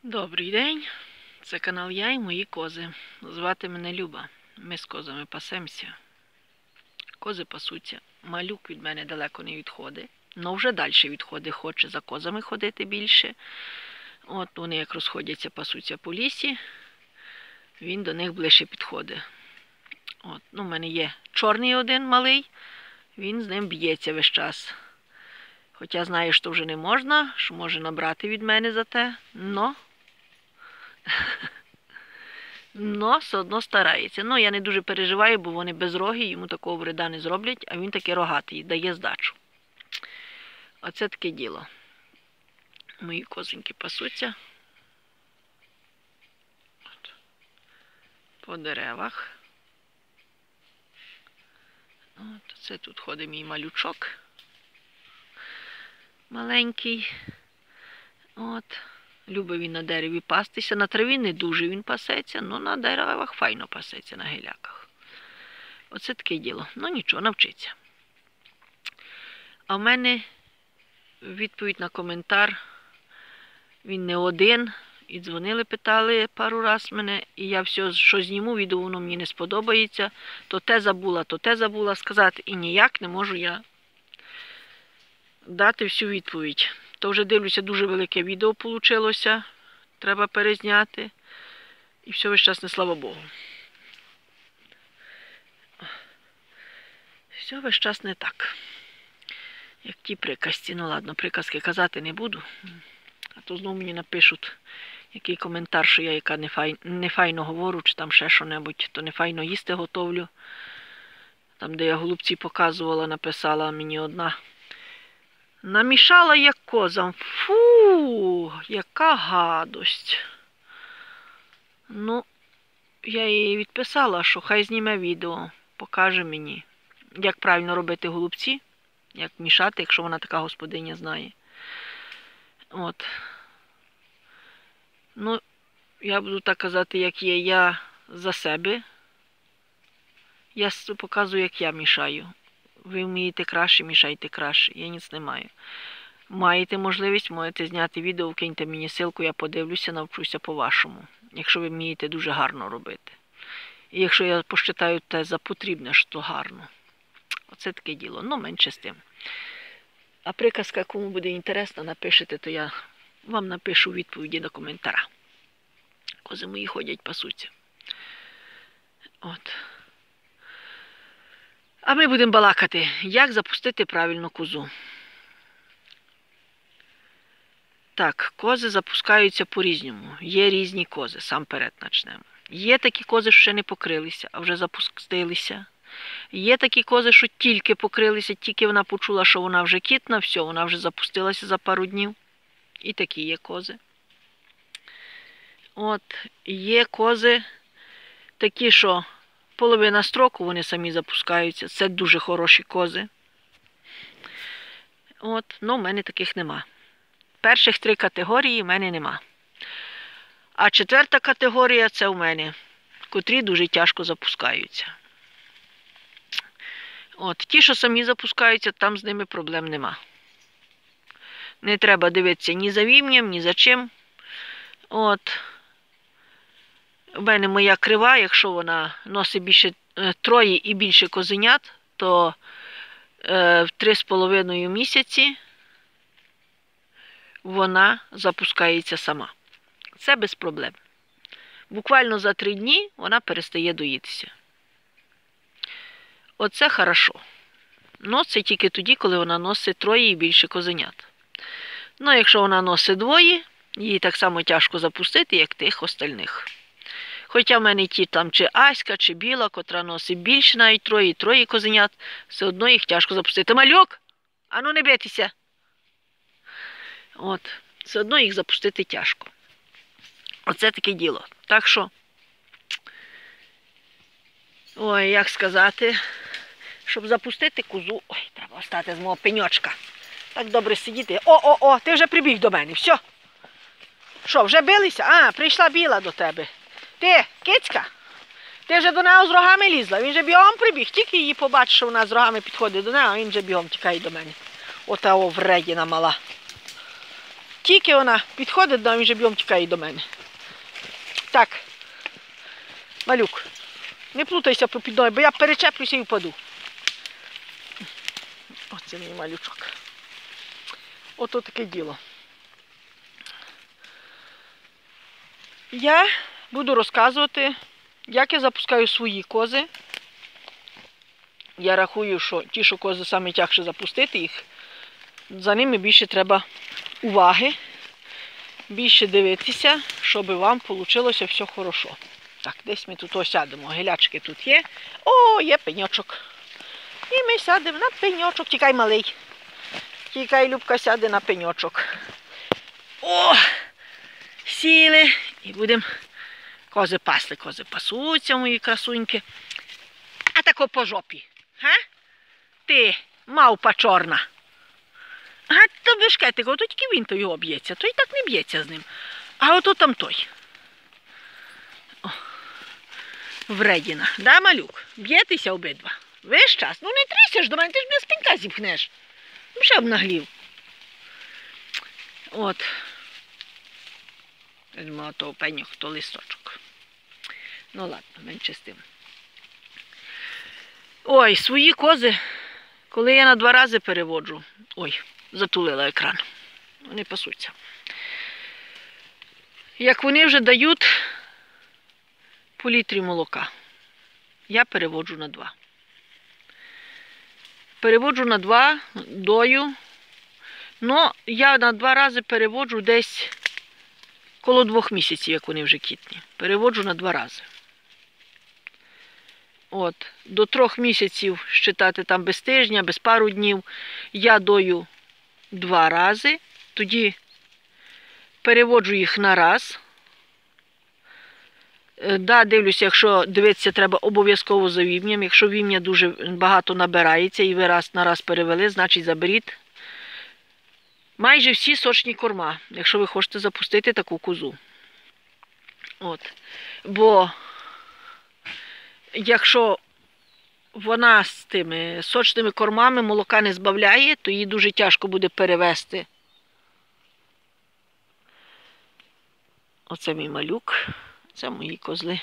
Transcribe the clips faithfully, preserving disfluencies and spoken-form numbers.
Добрий день, це канал Я і мої кози. Звати мене Люба. Ми з козами пасемося. Кози пасуться. Малюк від мене далеко не відходить. Но вже далі відходить, хоче за козами ходити більше. От вони як розходяться, пасуться по лісі, він до них ближче підходить. От, ну, в мене є чорний один малий, він з ним б'ється весь час. Хоча знаю, що вже не можна, що може набрати від мене за те, но... Но все одно старається. Ну, я не дуже переживаю, бо вони безрогі, йому такого вреда не зроблять, а він таки рогатий, дає здачу. Оце таке діло. Мої козоньки пасуться. От. По деревах. От, це тут ходить мій малючок. Маленький. От. Любить він на дереві пастися. На траві не дуже він пасеться, але на деревах файно пасеться, на гіляках. Оце таке діло. Ну нічого, навчиться. А в мене відповідь на коментар. Він не один. І дзвонили, питали пару раз мене. І я все, що зніму, відео воно мені не сподобається. То те забула, то те забула сказати. І ніяк не можу я дати всю відповідь. То вже дивлюся, дуже велике відео вийшло. Треба перезняти. І все весь час не слава Богу. Все весь час не так. Як ті приказці. Ну ладно, приказки казати не буду. А то знову мені напишуть який коментар, що я яка не файно говорю, чи там ще що-небудь, то не файно їсти готовлю. Там, де я голубці показувала, написала мені одна. Намішала як козам. Фу, яка гадость. Ну, я їй відписала, що хай зніме відео, покаже мені, як правильно робити голубці, як мішати, якщо вона така господиня знає. От. Ну, я буду так казати, як є. Я за себе. Я показую, як я мішаю. Ви вмієте краще, мішайте краще. Я ніц не маю. Маєте можливість, можете зняти відео, вкиньте мені ссылку, я подивлюся, навчуся по-вашому. Якщо ви вмієте дуже гарно робити. І якщо я посчитаю те за потрібне, що гарно. Оце таке діло. Ну, менше з тим. А приказка, кому буде інтересно, напишете, то я вам напишу відповіді до коментара. Кози мої ходять, пасуться. От. А ми будемо балакати, як запустити правильно козу. Так, кози запускаються по-різному. Є різні кози, сам перед почнемо. Є такі кози, що ще не покрилися, а вже запустилися. Є такі кози, що тільки покрилися, тільки вона почула, що вона вже кітна, все, вона вже запустилася за пару днів. І такі є кози. От, є кози такі, що половина строку вони самі запускаються. Це дуже хороші кози. От, ну, в мене таких нема. Перших три категорії в мене нема. А четверта категорія – це в мене, котрі дуже тяжко запускаються. От, ті, що самі запускаються, там з ними проблем нема. Не треба дивитися ні за вім'ям, ні за чим. От. У мене моя крива, якщо вона носить більше троє і більше козенят, то е, в три з половиною місяці вона запускається сама. Це без проблем. Буквально за три дні вона перестає доїтися. Оце хорошо. Ну, це тільки тоді, коли вона носить троє і більше козенят. Ну, якщо вона носить двоє, їй так само тяжко запустити, як тих остальних. Хоча в мене ті там чи Аська, чи Біла, котра носить більше навіть троє і троє козенят, все одно їх тяжко запустити. Малюк! Ану не битися! От, все одно їх запустити тяжко. Оце таке діло. Так що, ой, як сказати, щоб запустити козу, ой, треба встати з мого пеньочка. Так добре сидіти. О-о-о, ти вже прибіг до мене, все. Що, вже билися? А, прийшла Біла до тебе. Ти, кицька, ти вже до нього з рогами лізла, він вже бігом прибіг. Тільки її побачиш, що вона з рогами підходить до нього, а він вже бігом тікає до мене. Ота о вредіна мала. Тільки вона підходить, да, він же б'єм тікає до мене. Так, малюк, не плутайся попід ноги, бо я перечеплюся і впаду. Оце мій малючок. Ото таке діло. Я буду розказувати, як я запускаю свої кози. Я рахую, що ті, що кози саме тягше запустити їх, за ними більше треба уваги, більше дивитися, щоб вам вийшло все хорошо. Так, десь ми тут сядемо, гілячки тут є. О, є пеньочок. І ми сядемо на пеньочок. Тікай, малий. Тікай, Любка, сяде на пеньочок. О, сіли. І будемо кози пасли. Кози пасуться, мої красуньки. А тако по жопі. Га? Ти, мавпа чорна. А то бешкетико, то тільки він то його б'ється. Той так не б'ється з ним. А ото там той. О, вредіна. Да, малюк? Б'єтеся обидва. Весь час. Ну не трися ж до мене, ти ж мене з пенька зіпхнеш. Ну ще б наглів. От. Візьмемо того пеньок, то листочок. Ну ладно, менше з тим. Ой, свої кози, коли я на два рази переводжу. Ой, затулила екран. Вони пасуться. Як вони вже дають по літрі молока, я переводжу на два. Переводжу на два, дою. Но я на два рази переводжу десь коло двох місяців, як вони вже кітні. Переводжу на два рази. От, до трьох місяців, считати там без тижня, без пару днів, я дою два рази, тоді переводжу їх на раз. Да, дивлюся, якщо дивитися, треба обов'язково за вім'ям. Якщо вім'я дуже багато набирається і ви раз на раз перевели, значить заберіть майже всі сочні корма, якщо ви хочете запустити таку козу. От. Бо якщо вона з тими сочними кормами молока не збавляє, то їй дуже тяжко буде перевести. Оце мій малюк, це мої козли.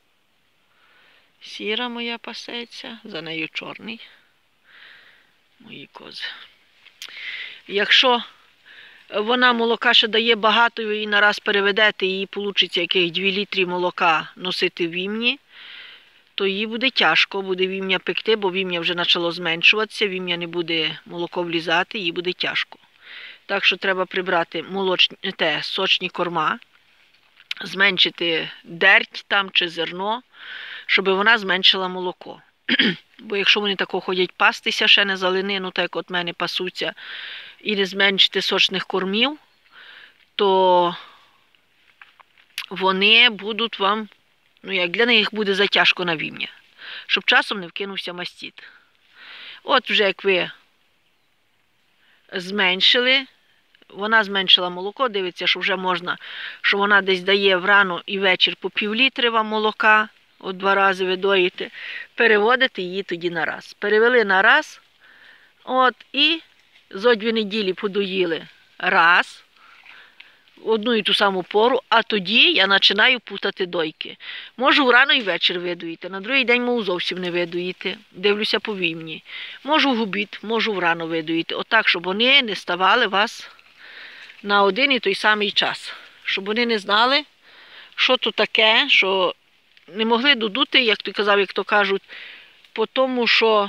Сіра моя пасеться, за нею чорний. Мої кози. Якщо вона молока ще дає багато, ви її нараз переведете, і їй вийде яких два літри молока носити в вім'ї, то їй буде тяжко, буде вім'я пекти, бо вім'я вже почало зменшуватися, вім'я не буде молоко влізати, їй буде тяжко. Так що треба прибрати молочні, те, сочні корма, зменшити дерть там чи зерно, щоб вона зменшила молоко. Бо якщо вони тако ходять пастися, ще не залинину, так як от мене пасуться, і не зменшити сочних кормів, то вони будуть вам, ну як для них буде затяжко на вім'я, щоб часом не вкинувся мастит. От вже як ви зменшили, вона зменшила молоко, дивиться, що вже можна, що вона десь дає врано і вечір по пів літри вам молока, от два рази ви доїте, переводите її тоді на раз. Перевели на раз, от, і зо дві неділі подоїли раз, одну і ту саму пору, а тоді я починаю путати дойки. Можу рано і вечір видоїти, на другий день можу зовсім не видоїти, дивлюся по вім'ї. Можу в обід, можу врано видоїти, отак, щоб вони не ставали вас на один і той самий час. Щоб вони не знали, що то таке, що не могли додути, як ти казав, як то кажуть, по тому, що,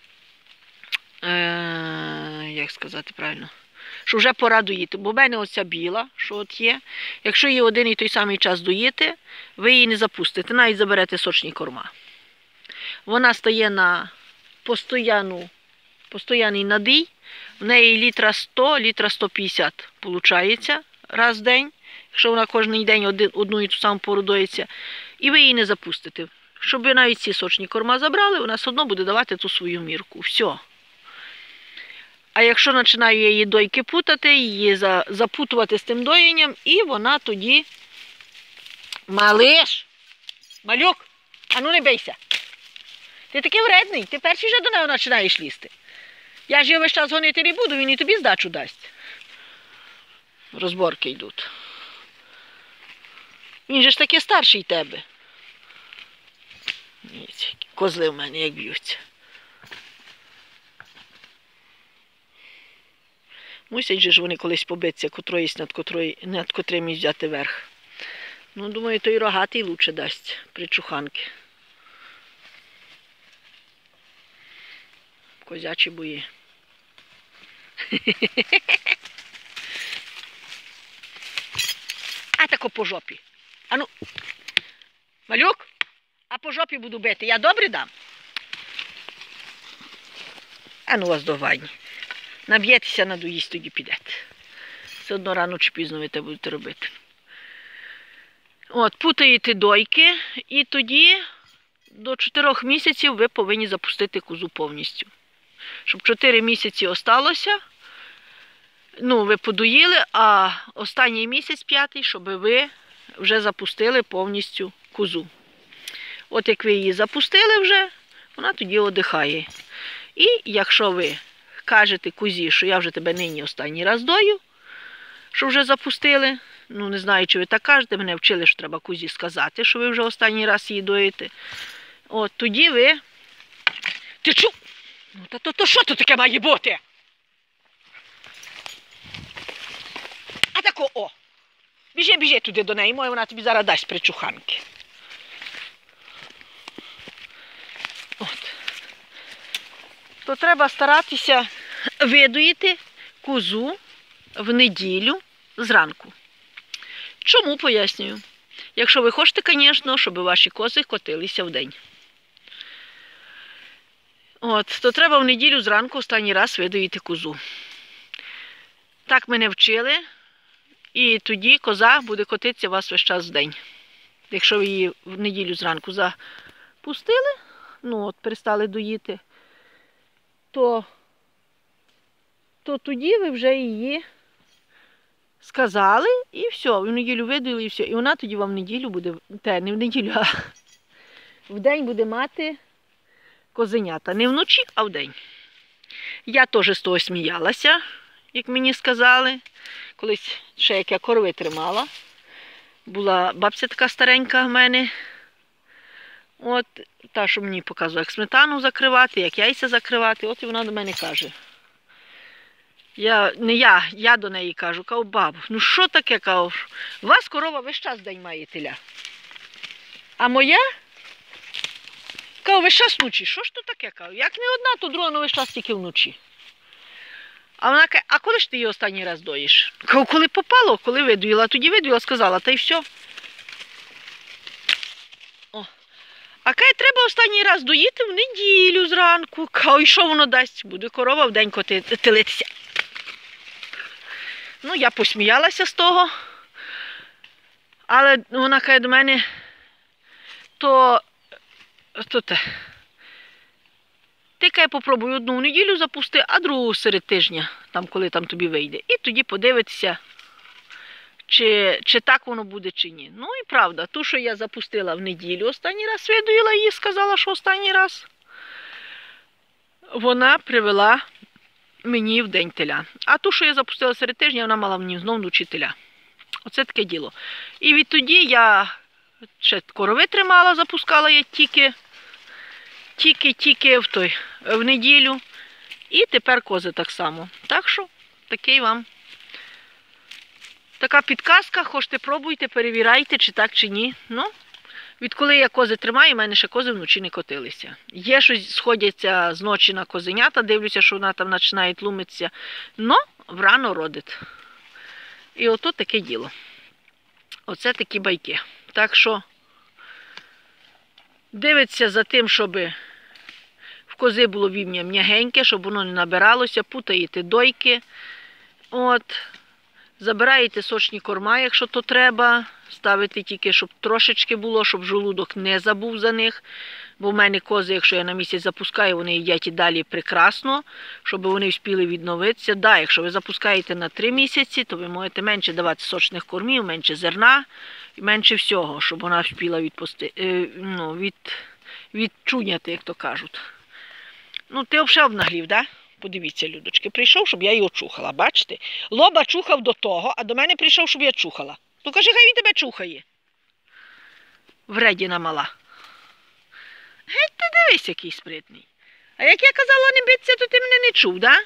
е, як сказати правильно, що вже пора доїти. Бо в мене оця біла, що от є, якщо її один і той самий час доїти, ви її не запустите, навіть заберете сочні корма. Вона стає на постоянну, постоянний надій, в неї літра сто, літра сто п'ятдесят виходить раз в день, якщо вона кожен день один, одну і ту саму пору доїться, і ви її не запустите. Щоб ви навіть ці сочні корма забрали, вона все одно буде давати ту свою мірку. Все. А якщо починаю я її дойки путати, її запутувати з тим доєнням, і вона тоді... Малиш! Малюк! А ну не бийся! Ти такий вредний, ти перший вже до неї починаєш лізти. Я ж його весь час гонити не буду, він і тобі здачу дасть. розборки йдуть. Він же ж таки старший тебе. Козли в мене як б'ються. Мусять же ж вони колись побитися, котроїсь над, котрої, над котрим і взяти верх. Ну, думаю, той рогатий лучше дасть при чуханки. Козячі бої. А тако по жопі. А ну, малюк, а по жопі буду бити. Я добре дам? А ну вас до ванні. Наб'єтеся, надоїсть, тоді підете. Все одно рано чи пізно ви те будете робити. От, путаєте дойки, і тоді до чотирьох місяців ви повинні запустити козу повністю. Щоб чотири місяці осталося, ну, ви подоїли, а останній місяць, п'ятий, щоб ви вже запустили повністю козу. От як ви її запустили вже, вона тоді одихає. І якщо ви кажете козі, що я вже тебе нині останній раз дою, що вже запустили, ну не знаю, чи ви так кажете, мене вчили, що треба козі сказати, що ви вже останній раз її доїте. От тоді ви... Ти чу? Ну та то, то що тут таке має бути? А тако, о! Біжи, біжи туди до неї, моя вона тобі зараз дасть причуханки. От. То треба старатися видоїти козу в неділю зранку. Чому, пояснюю? Якщо ви хочете, звісно, щоб ваші кози котилися вдень. От, то треба в неділю зранку останній раз видоїти козу. Так мене вчили, і тоді коза буде котитися у вас весь час вдень. Якщо ви її в неділю зранку запустили, ну от, перестали доїти, то, то тоді ви вже її сказали, і все, в неділю видоїли, і все. І вона тоді вам в неділю буде, те, не в неділю, а в день буде мати козенята. Не вночі, а вдень. Я теж з того сміялася, як мені сказали. Колись ще як я корови тримала. Була бабця така старенька в мене. От, та, що мені показує, як сметану закривати, як яйця закривати. От і вона до мене каже. Я, не я, я до неї кажу, кажу, бабу, ну що таке, кажу, у вас корова весь час день має теля. А моя? Кажу, весь час вночі. Що ж то таке? Кажу, як не одна, то друга, ну весь час тільки вночі. А вона каже, а коли ж ти її останній раз доїш? Кажу, коли попало, коли видоїла, тоді видоїла, сказала, та й все. О. А каже, треба останній раз доїти в неділю зранку. Кажу, і що воно дасть? Буде корова вдень котитися. Ну, я посміялася з того. Але вона каже до мене, то, то те, ти каже, попробуй одну в неділю запусти, а другу серед тижня, там, коли там тобі вийде. І тоді подивитися, чи, чи так воно буде, чи ні. Ну і правда, ту, що я запустила в неділю, останній раз видоїла її, сказала, що останній раз, вона привела мені в день теля. А ту, що я запустила серед тижня, вона мала мені знову вночі теля. Оце таке діло. І відтоді я ще корови тримала, запускала я тільки, тільки-тільки в той, в неділю. І тепер кози так само. Так що, такий вам. Така підказка, хочете пробуйте, перевіряйте, чи так, чи ні. Ну, відколи я кози тримаю, в мене ще кози вночі не котилися. Є щось, сходяться з ночі на козенята, дивлюся, що вона там починає тлумитися. Но врано родить. І ото таке діло. Оце такі байки. Так що дивиться за тим, щоб в кози було вім'я м'ягеньке, щоб воно не набиралося, путаєте дойки. От. Забираєте сочні корма, якщо то треба. Ставите тільки, щоб трошечки було, щоб жолудок не забув за них. Бо в мене кози, якщо я на місяць запускаю, вони їдять і далі прекрасно, щоб вони встигли відновитися. Да, якщо ви запускаєте на три місяці, то ви можете менше давати сочних кормів, менше зерна і менше всього, щоб вона встигла відпусти, ну, від, відчуняти, як то кажуть. Ну, ти взагалі обнаглів, так? Да? подивіться, людочки, прийшов, щоб я його чухала, бачите? Лоба чухав до того, а до мене прийшов, щоб я чухала. Ну кажи, хай він тебе чухає. Вредіна мала. Геть ти дивись, який спритний. А як я казала не битися, то ти мене не чув, да?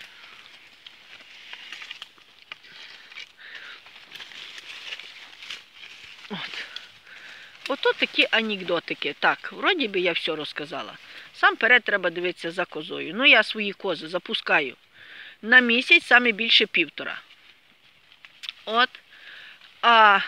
От. Ото такі анекдотики. Так, вроді би я все розказала. Сам перед треба дивитися за козою. Ну, я свої кози запускаю на місяць, саме більше півтора. От. А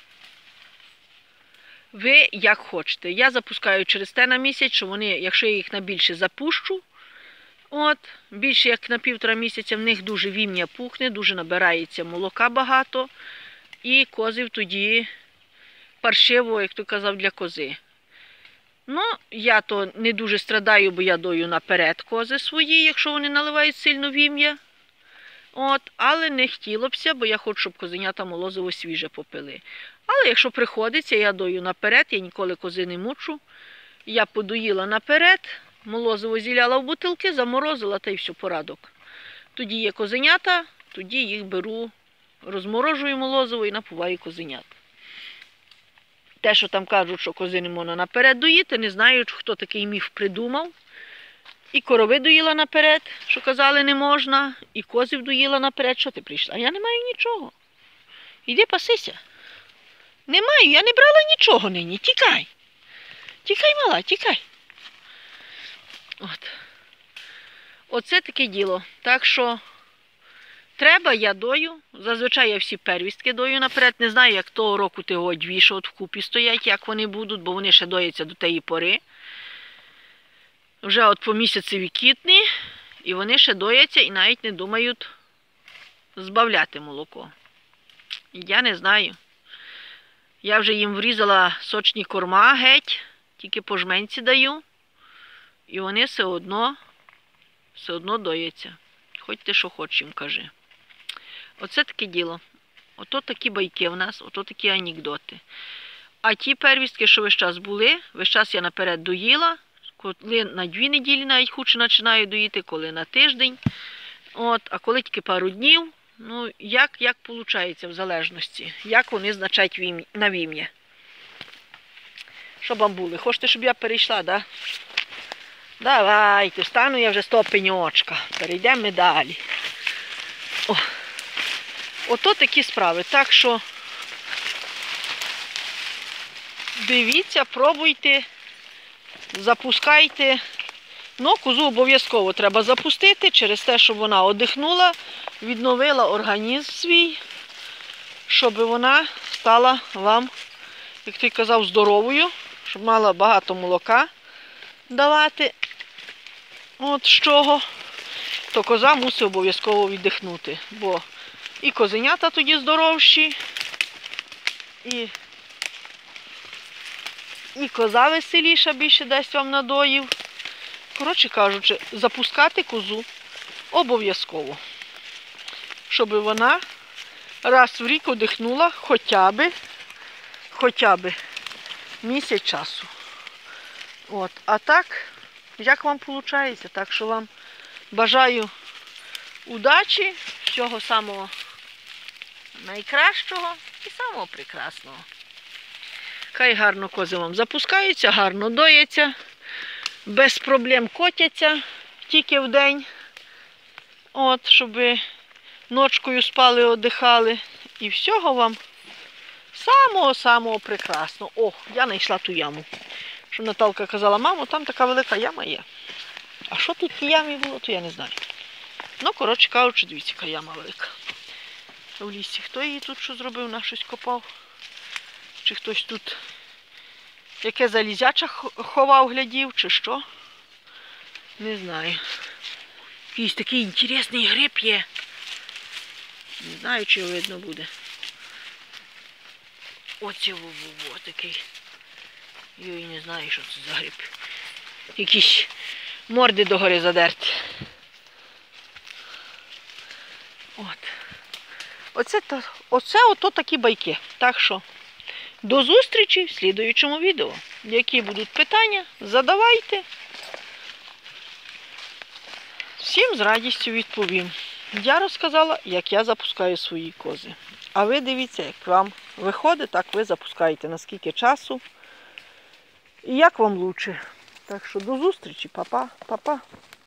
ви як хочете. Я запускаю через те на місяць, що вони, якщо я їх на більше запущу, от, більше як на півтора місяця, в них дуже вім'я пухне, дуже набирається молока багато. І козів тоді паршиво, як ти казав, для кози. Ну, я то не дуже страдаю, бо я дою наперед кози свої, якщо вони наливають сильно вім'я. От, але не хотілося б, бо я хочу, щоб козенята молозиво свіже попили. Але якщо приходиться, я дою наперед, я ніколи кози не мучу. Я подоїла наперед, молозиво зіляла в бутилки, заморозила та й все, порадок. Тоді є козенята, тоді їх беру, розморожую молозиво і напуваю козенят. Те, що там кажуть, що кози не можна наперед доїти, не знають, хто такий міф придумав. І корови доїла наперед, що казали не можна, і козів доїла наперед, що ти прийшла? А я не маю нічого. Іди пасися. Не маю, я не брала нічого нині, тікай. Тікай, мала, тікай. От. Оце таке діло. Так що треба, я дою. Зазвичай я всі первістки дою наперед. Не знаю, як того року ти го дві, що от вкупі стоять, як вони будуть, бо вони ще дояться до тієї пори. Вже от по місяцеві кітні, і вони ще дояться і навіть не думають збавляти молоко. Я не знаю. Я вже їм врізала сочні корма геть, тільки по жменці даю. І вони все одно, все одно дояться. Хоч ти що хочеш їм кажи. Оце таке діло. Ото такі байки в нас, ото такі анекдоти. А ті первістки, що весь час були, весь час я наперед доїла, коли на дві неділі навіть худше починаю доїти, коли на тиждень. От, а коли тільки пару днів, ну, як, як виходить в залежності, як вони значать вім... на вім'я. Що бамбули, хочете, щоб я перейшла, да? Давайте, встану я вже з того пеньочка, перейдемо ми далі. О. Ото такі справи, так що дивіться, пробуйте, запускайте. Ну, козу обов'язково треба запустити, через те, щоб вона одихнула, відновила організм свій, щоб вона стала вам, як ти казав, здоровою, щоб мала багато молока давати. От з чого, то коза мусить обов'язково віддихнути, бо і козенята тоді здоровші, і, і коза веселіша більше дасть вам надоїв. Коротше кажучи, запускати козу обов'язково, щоб вона раз в рік одихнула хоча б, хоча б місяць часу. От. А так, як вам виходить? Так що вам бажаю удачі, всього самого найкращого і самого прекрасного. Хай гарно кози вам запускаються, гарно дояться, без проблем котяться тільки в день, от, щоб ви ночкою спали, одихали. І всього вам самого-самого прекрасного. О, я знайшла ту яму. Що Наталка казала, мамо, там така велика яма є. А що тут в тій ямі було, то я не знаю. Ну, коротше кажучи, дивіться, яка яма велика. В лісі. Хто її тут що зробив, на щось копав? Чи хтось тут яке залізяча ховав, глядів, чи що? Не знаю. Якийсь такий інтересний гриб є. Не знаю, чи його видно буде. Оце во-во-во такий. Йой, не знаю, що це за гриб. Якісь морди догори задерті. От. Оце, оце ото такі байки. Так що, до зустрічі в слідуючому відео. Які будуть питання, задавайте. Всім з радістю відповім. Я розказала, як я запускаю свої кози. А ви дивіться, як вам виходить, так ви запускаєте, наскільки часу і як вам лучше. Так що до зустрічі, па-па, па-па.